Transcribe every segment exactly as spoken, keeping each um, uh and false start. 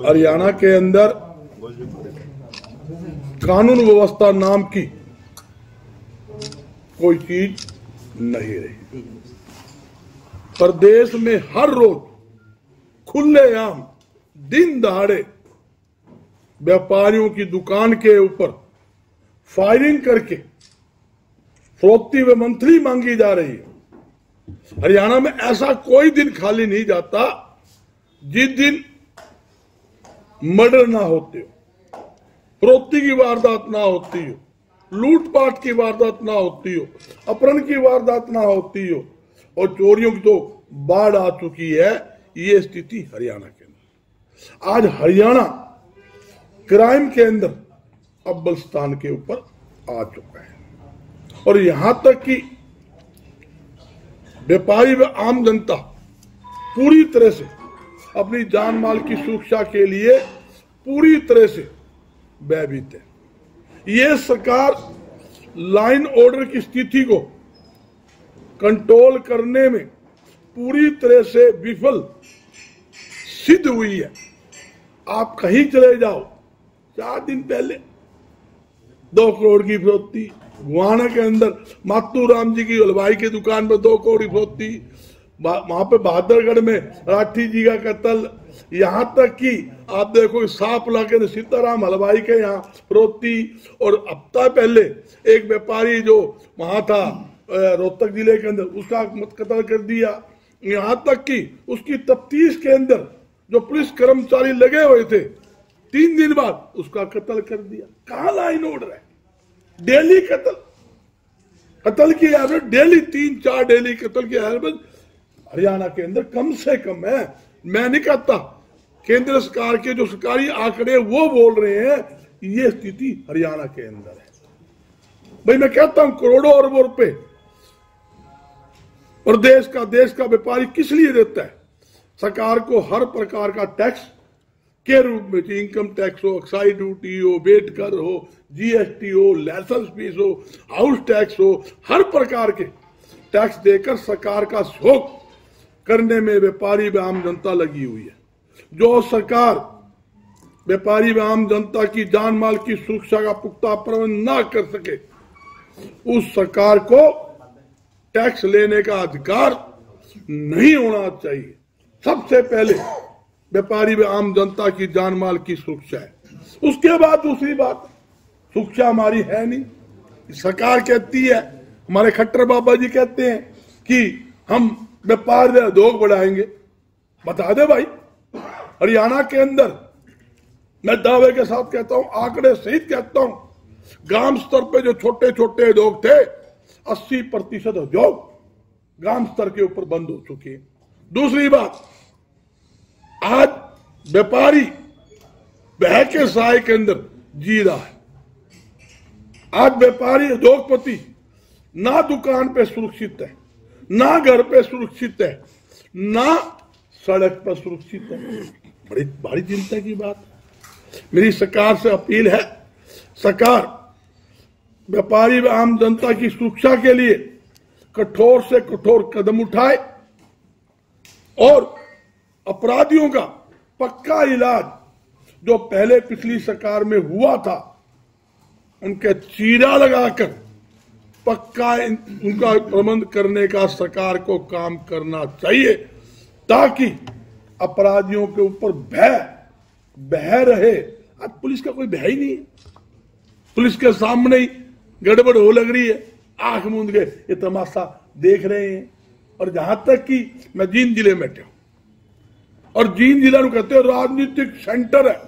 हरियाणा के अंदर कानून व्यवस्था नाम की कोई चीज नहीं रही। प्रदेश में हर रोज खुलेआम दिन दहाड़े व्यापारियों की दुकान के ऊपर फायरिंग करके फरोख्ती व मंथली मांगी जा रही है। हरियाणा में ऐसा कोई दिन खाली नहीं जाता जिस दिन मर्डर ना होते हो, फरोख्ती की वारदात ना होती हो, लूटपाट की वारदात ना होती हो, अपहरण की वारदात ना होती हो, और चोरियों की तो बाढ़ आ चुकी है। ये स्थिति हरियाणा के अंदर, आज हरियाणा क्राइम के अंदर अव्वल स्थान के ऊपर आ चुका है। और यहां तक कि व्यापारी व आम जनता पूरी तरह से अपनी जान माल की सुरक्षा के लिए पूरी तरह से भयभीत है। ये सरकार लाइन ऑर्डर की स्थिति को कंट्रोल करने में पूरी तरह से विफल सिद्ध हुई है। आप कहीं चले जाओ, चार दिन पहले दो करोड़ की फरोख्ती, गुहाना के अंदर मातू राम जी की हलवाई की दुकान पर दो करोड़ की फरोख्ती, वहां पे बहादुरगढ़ में राठी जी का कत्ल, यहां तक कि आप देखो सांप लाके सीताराम हलवाई के यहाँ फरोख्ती। और हफ्ता पहले एक व्यापारी जो वहां था रोहतक जिले के अंदर, उसका कत्ल कर दिया। यहां तक कि उसकी तफ्तीश के अंदर जो पुलिस कर्मचारी लगे हुए थे, तीन दिन बाद उसका कत्ल कर दिया। कहां लाइन ऑर्डर है? डेली कत्ल कत्ल की एवरेज डेली तीन चार डेली कत्ल की एवरेज हरियाणा के अंदर कम से कम है। मैं नहीं कहता, केंद्र सरकार के जो सरकारी आंकड़े वो बोल रहे हैं, ये स्थिति हरियाणा के अंदर है। भाई मैं कहता हूं करोड़ों अरबों रुपए और देश का देश का व्यापारी किस लिए देता है? सरकार को हर प्रकार का टैक्स के रूप में, इनकम टैक्स हो, एक्साइज ड्यूटी हो, वेट कर हो, जीएसटी हो, लाइसेंस फीस हो, हाउस टैक्स हो, हर प्रकार के टैक्स देकर सरकार का शोक करने में व्यापारी व आम जनता लगी हुई है। जो सरकार व्यापारी व आम जनता की जान माल की सुरक्षा का पुख्ता प्रबंध न कर सके, उस सरकार को टैक्स लेने का अधिकार नहीं होना चाहिए। सबसे पहले व्यापारी व आम जनता की जान माल की सुरक्षा है। उसके बाद दूसरी बात, सुरक्षा हमारी है नहीं। सरकार कहती है, हमारे खट्टर बाबा जी कहते हैं कि हम व्यापार व उद्योग बढ़ाएंगे। बता दे भाई, हरियाणा के अंदर मैं दावे के साथ कहता हूं, आंकड़े सहित कहता हूं, ग्राम स्तर पे जो छोटे छोटे उद्योग थे, अस्सी प्रतिशत उद्योग ग्राम स्तर के ऊपर बंद हो चुके हैं। दूसरी बात, आज व्यापारी बह के साय के अंदर जी रहा है। आज व्यापारी उद्योगपति ना दुकान पे सुरक्षित है, ना घर पे सुरक्षित है, ना सड़क पर सुरक्षित है। बड़ी भारी चिंता की बात है। मेरी सरकार से अपील है, सरकार व्यापारी व आम जनता की सुरक्षा के लिए कठोर से कठोर कदम उठाए और अपराधियों का पक्का इलाज जो पहले पिछली सरकार में हुआ था, उनके चीरा लगाकर पक्का उनका प्रबंध करने का सरकार को काम करना चाहिए, ताकि अपराधियों के ऊपर भय बह रहे। आज पुलिस का कोई भय ही नहीं है। पुलिस के सामने ही गड़बड़ हो लग रही है, आंख मूंद के ये तमाशा देख रहे हैं। और जहां तक कि मैं जींद जिले में बैठा हूं, और जींद जिला कहते हैं राजनीतिक सेंटर है।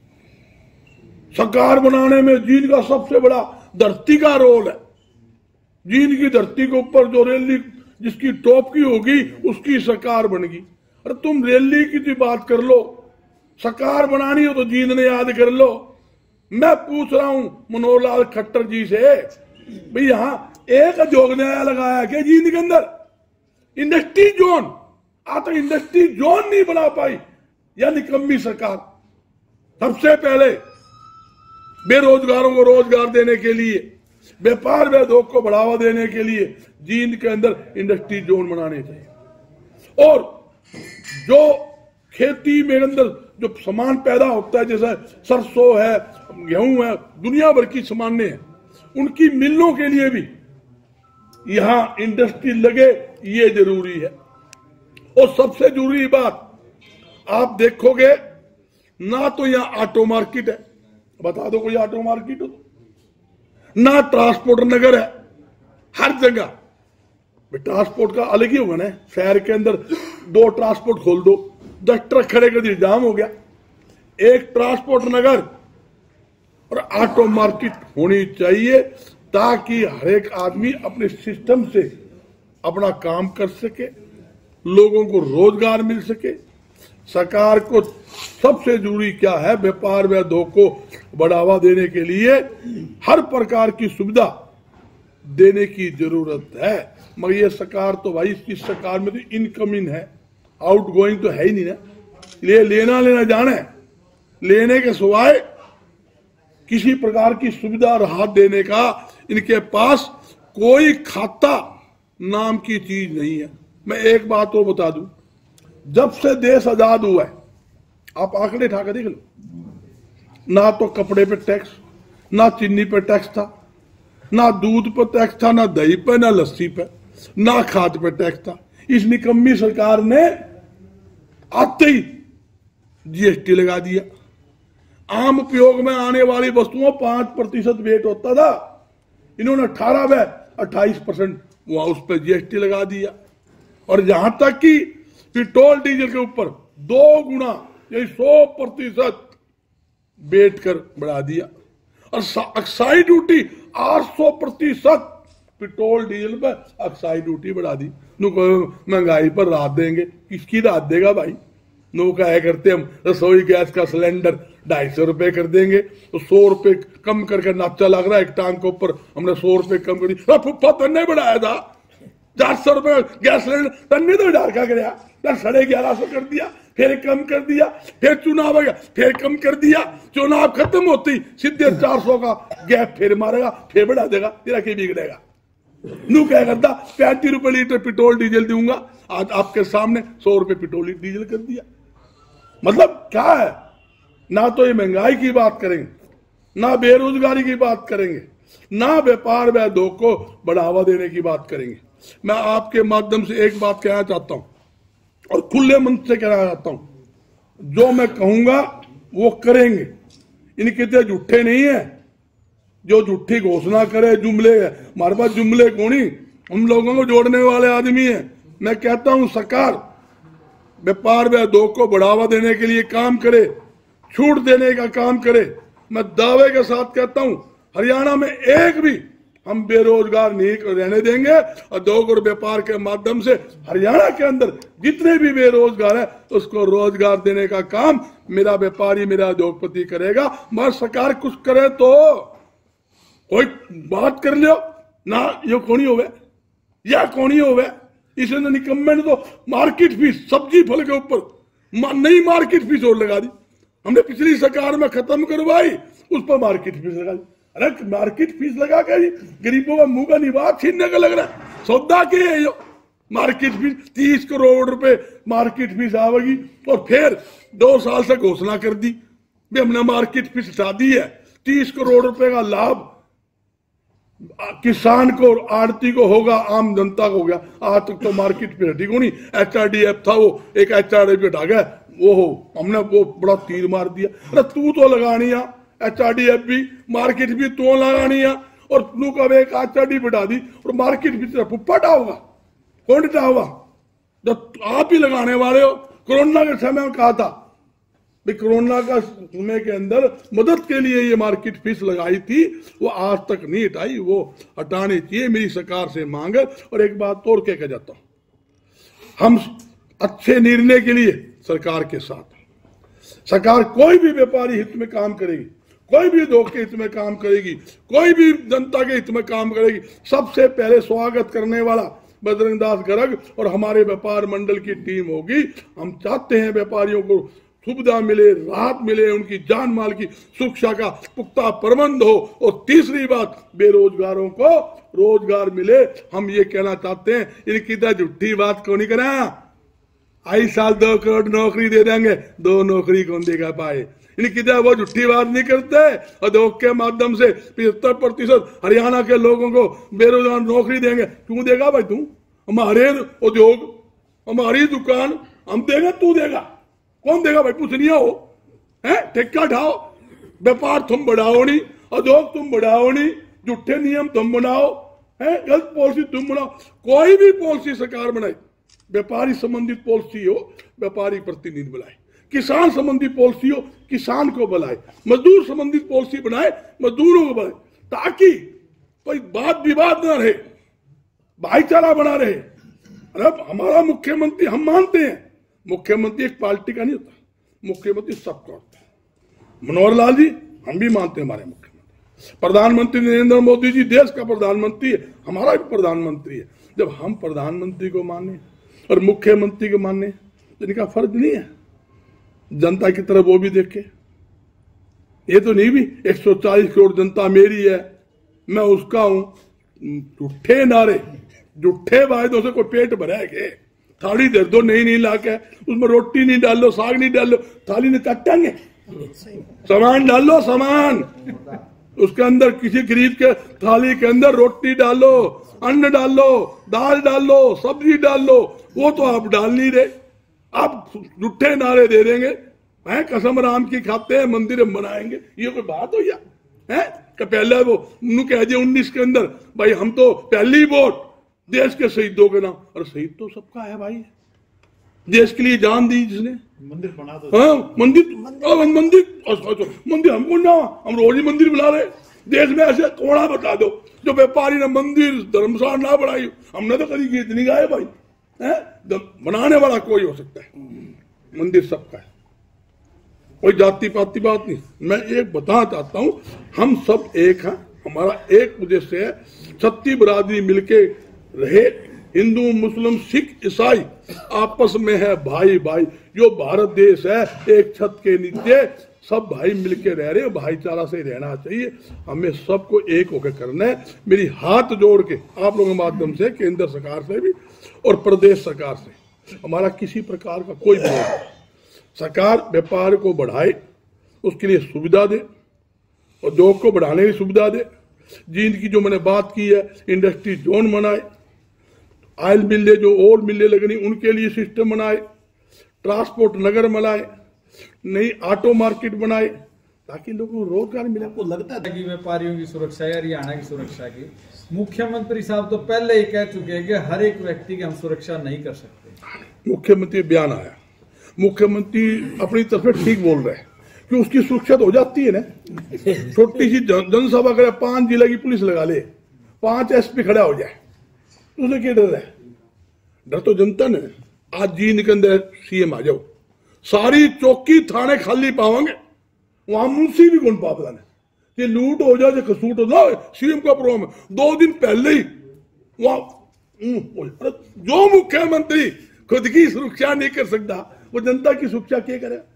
सरकार बनाने में जींद का सबसे बड़ा धरती का रोल है। जींद की धरती के ऊपर जो रैली जिसकी टॉप की होगी, उसकी सरकार बनेगी। अरे तुम रैली की तो बात कर लो, सरकार बनानी हो तो जींद ने याद कर लो। मैं पूछ रहा हूं मनोहर लाल खट्टर जी से, भाई यहां एक उद्योग नया लगाया क्या जींद के अंदर? इंडस्ट्री जोन, आज तक इंडस्ट्री जोन नहीं बना पाई, यानी निकम्मी सरकार। सबसे पहले बेरोजगारों को रोजगार देने के लिए, व्यापार व उद्योग को बढ़ावा देने के लिए जींद के अंदर इंडस्ट्री जोन बनाने चाहिए। और जो खेती में अंदर जो सामान पैदा होता है, जैसे सरसों है, गेहूं है, दुनिया भर की सामान्य है, उनकी मिलों के लिए भी यहां इंडस्ट्री लगे, ये जरूरी है। और सबसे जरूरी बात आप देखोगे ना, तो यहां ऑटो मार्केट है, बता दो कोई ऑटो मार्केट हो, ना ट्रांसपोर्ट नगर है, हर जगह ट्रांसपोर्ट का अलग ही होगा ना। शहर के अंदर दो ट्रांसपोर्ट खोल दो, दस ट्रक खड़े कर दिए, जाम हो गया। एक ट्रांसपोर्ट नगर और ऑटो मार्केट होनी चाहिए, ताकि हर एक आदमी अपने सिस्टम से अपना काम कर सके, लोगों को रोजगार मिल सके। सरकार को सबसे जरूरी क्या है, व्यापार व उद्योग को बढ़ावा देने के लिए हर प्रकार की सुविधा देने की जरूरत है। मगर ये सरकार तो भाई, इस सरकार में तो इनकमिंग है, आउट गोइंग तो है ही नहीं ना। ले लेना लेना जाना है, लेने के सिवाय किसी प्रकार की सुविधा राहत देने का इनके पास कोई खाता नाम की चीज नहीं है। मैं एक बात और बता दूं, जब से देश आजाद हुआ है, आप आंकड़े उठा कर देख लो, ना तो कपड़े पे टैक्स, ना चीनी पे टैक्स था, ना दूध पर टैक्स था, ना दही पे, ना लस्सी पे, ना खाद पे टैक्स था। इस निकम्मी सरकार ने आते ही जीएसटी लगा दिया। आम उपयोग में आने वाली वस्तुओं पांच प्रतिशत वेट होता था, इन्होंने अठारह व अट्ठाईस परसेंट वहां उस पर जीएसटी लगा दिया। और यहां तक कि पेट्रोल डीजल के ऊपर दो गुना यानी सौ प्रतिशत वेट कर बढ़ा दिया। और एक्साइज ड्यूटी आठ सौ प्रतिशत पेट्रोल डीजल पर एक्साइज ड्यूटी बढ़ा दी। महंगाई पर राहत देंगे, किसकी राहत देगा भाई? नो क्या करते हम, रसोई गैस का सिलेंडर ढाई सौ रुपए कर देंगे, तो सौ रुपए कम करके नाचा लग रहा है एक टांग के ऊपर, हमने सौ रुपए कम कर दिया। फुफ्फा तन्ने बढ़ाया था चार सौ रुपए गैस सिलेंडर, तन्ने तो डाल क्या कराया, साढ़े ग्यारह सौ कर दिया, फिर कम कर दिया, फिर चुनाव आ गया, फिर कम कर दिया। चुनाव खत्म होती सीधे चार सौ का गैप फिर मारेगा, फिर बढ़ा देगा, तेरा क्या बिगड़ेगा? नू क्या करता, पैंतीस रुपए लीटर पेट्रोल डीजल दूंगा, आज आपके सामने सौ रुपए पेट्रोल डीजल कर दिया। मतलब क्या है, ना तो ये महंगाई की बात करेंगे, ना बेरोजगारी की बात करेंगे, ना व्यापार व उद्योग को बढ़ावा देने की बात करेंगे। मैं आपके माध्यम से एक बात कहना चाहता हूं और खुले मन से कहना चाहता हूं, जो मैं कहूंगा वो करेंगे। इनके तो झूठे नहीं है, जो झूठी घोषणा करे जुमले है, हमारे पास जुमले कौनी, हम लोगों को जोड़ने वाले आदमी है। मैं कहता हूं सरकार व्यापार व उद्योग को बढ़ावा देने के लिए काम करे, छूट देने का काम करे। मैं दावे के साथ कहता हूं हरियाणा में एक भी हम बेरोजगार नहीं रहने देंगे। उद्योग और व्यापार के माध्यम से हरियाणा के अंदर जितने भी बेरोजगार है उसको रोजगार देने का काम मेरा व्यापारी, मेरा उद्योगपति करेगा। मगर सरकार कुछ करे तो कोई बात कर लियो ना, ये कौन ही होवे या कौन ही होवे। इसने निकम्मे ने तो मार्केट फीस सब्जी फल के ऊपर नई मार्केट फीस और लगा दी। हमने पिछली सरकार में खत्म करवाई, उस पर मार्केट फीस लगा दी। अरे मार्केट फीस लगा के गरीबों का मुंह का निवास छीनने का लग रहा है। सौदा के है यो मार्केट फीस, तीस करोड़ रुपए मार्केट फीस आवेगी। और फिर दो साल से घोषणा कर दी भी हमने मार्केट फीस हटा दी है। तीस करोड़ रुपए का लाभ किसान को और आड़ती को होगा, आम जनता को हो गया। आज तक तो मार्केट फीस हटी को नहीं, एच आर डी एफ था, वो एक एच आर डी एफ हटा गया, वो हो हमने वो बड़ा तीर मार दिया। अरे तू तो लगानी है एच आर डी एफ भी, मार्केट भी तो लगानी है, और तू कब एक एच आर डी बढ़ा दी और मार्केट भी तेरा पुप्पा होगा, कौन होगा? जब आप ही लगाने वाले हो। कोरोना के समय में कहा था भाई, कोरोना का समय के अंदर मदद के लिए ये मार्केट फीस लगाई थी, वो आज तक नहीं हटाई, वो हटानी चाहिए, मेरी सरकार से मांग है। और एक बात और कह के जाता हूं, हम अच्छे निर्णय के लिए सरकार के साथ। सरकार कोई भी व्यापारी हित में काम करेगी, कोई भी उद्योग के हित में काम करेगी, कोई भी जनता के हित में काम करेगी। सबसे पहले स्वागत करने वाला बजरंग दास गर्ग और हमारे व्यापार मंडल की टीम होगी। हम चाहते हैं व्यापारियों को सुविधा मिले, राहत मिले, उनकी जान माल की सुरक्षा का पुख्ता प्रबंध हो। और तीसरी बात, बेरोजगारों को रोजगार मिले। हम ये कहना चाहते हैं, इनकी तो झूठी बात को नहीं करा। आई साल दो करोड़ नौकरी दे देंगे, दो नौकरी कौन देगा पाए। किधर वो झूठी बात नहीं करते। उद्योग के माध्यम से पिछहत्तर प्रतिशत हरियाणा के लोगों को बेरोजगार नौकरी देंगे। क्यों देगा भाई तू? हमारे उद्योग, हमारी दुकान हम देंगे, तू देगा? कौन देगा भाई? कुछ नहीं हो है। ठेका ढाओ, व्यापार तुम बढ़ाओ नहीं, उद्योग तुम बढ़ाओ नहीं, झूठे नियम तुम बनाओ है, गलत पॉलिसी तुम बनाओ। कोई भी पॉलिसी सरकार बनाए, व्यापारी संबंधित पॉलिसी हो, व्यापारी प्रतिनिधि बुलाए। किसान संबंधी पॉलिसी हो, किसान को बुलाए। मजदूर संबंधित पॉलिसी बनाए, मजदूरों को बुलाए, ताकि कोई बात विवाद ना रहे, भाईचारा बना रहे। अरे हमारा मुख्यमंत्री, हम मानते हैं मुख्यमंत्री एक पार्टी का नहीं होता, मुख्यमंत्री सबका होता है। मनोहर लाल जी हम भी मानते हैं हमारे मुख्यमंत्री। प्रधानमंत्री नरेंद्र मोदी जी देश का प्रधानमंत्री है, हमारा भी प्रधानमंत्री है। जब हम प्रधानमंत्री को माने और मुख्यमंत्री को माने तो इनका फर्ज नहीं है जनता की तरफ वो भी देखे। ये तो नहीं भी एक सौ चालीस करोड़ जनता मेरी है, मैं उसका हूं। झूठे नारे, झूठे वायदों से कोई पेट भरेगे? थाली दे दो, नहीं नहीं लाके उसमें रोटी नहीं डाल लो, साग नहीं डाल लो, थाली नहीं काटेंगे। सामान डालो, सामान उसके अंदर, किसी गरीब के थाली के अंदर रोटी डालो, अन्न डालो, दाल डालो, सब्जी डालो। वो तो आप डाल नहीं रहे, आप झूठे नारे दे देंगे हैं, कसम राम की खाते हैं, मंदिर बनाएंगे। ये कोई बात हो या है? पहले वो कह दिया उन्नीस के अंदर भाई हम तो पहली वोट देश के शहीदों के नाम। और शहीद तो सबका है भाई, देश के लिए जान दी जिसने। मंदिर बना दो। हाँ मंदिर, मंदिर मंदिर हमको ना, हम रोज ही मंदिर बना रहे। देश में ऐसे कोड़ा बता दो जो व्यापारी ने मंदिर धर्मशाला ना बनाई, हमने तो कभी गीत नहीं गाए भाई है। बनाने वाला कोई हो सकता है, मंदिर सबका है, कोई जाति पाति बात नहीं। मैं एक बताना चाहता हूं, हम सब एक हैं, हमारा एक उद्देश्य है, छत्ती बरादरी मिलके रहे। हिंदू मुस्लिम सिख ईसाई आपस में है भाई भाई। जो भारत देश है एक छत के नीचे सब भाई मिलके रह रहे हैं, भाईचारा से रहना चाहिए। हमें सबको एक होकर करना है। मेरी हाथ जोड़ के आप लोगों के माध्यम से केंद्र सरकार से भी और प्रदेश सरकार से हमारा किसी प्रकार का कोई विरोध नहीं। सरकार व्यापार को बढ़ाए, उसके लिए सुविधा दे, उद्योग को बढ़ाने की सुविधा दे। जींद की जो मैंने बात की है, इंडस्ट्री जोन बनाए, ऑयल मिले जो और मिले लगनी उनके लिए सिस्टम बनाए, ट्रांसपोर्ट नगर बनाए, नई ऑटो मार्केट बनाए, ताकि लोगों को रोजगार मिले। आपको लगता है कि व्यापारियों की सुरक्षा या हरियाणा की सुरक्षा की, मुख्यमंत्री साहब तो पहले ही कह चुके हैं कि हर एक व्यक्ति की हम सुरक्षा नहीं कर सकते। मुख्यमंत्री बयान आया, मुख्यमंत्री अपनी तरफ से ठीक बोल रहे हैं कि उसकी सुरक्षा तो हो जाती है ना। छोटी सी जनसभा करे, पांच जिले की पुलिस लगा ले, पांच एसपी खड़ा हो जाए, उसे क्या डर है? डर तो जनता ने। आज जींद के अंदर सीएम आ जाओ, सारी चौकी थाने खाली पाओगे, वहां मुंशी भी कौन पापला ने कि लूट हो जाए, कसूट हो जाए, सीएम का प्रोग्राम है। दो दिन पहले ही वहां जो मुख्यमंत्री खुद की सुरक्षा नहीं कर सकता, वो जनता की सुरक्षा क्या करे?